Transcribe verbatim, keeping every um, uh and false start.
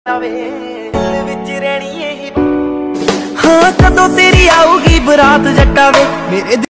हाँ कदों तेरी आऊगी बरात जट्टा वे मेरे